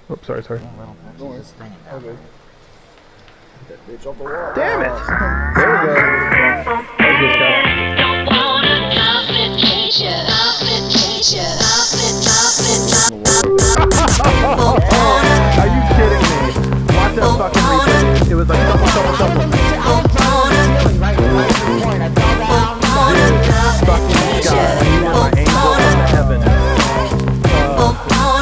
Oh, sorry, sorry. Just hanging down. Okay. That bitch off the wall. Damn it! There we go.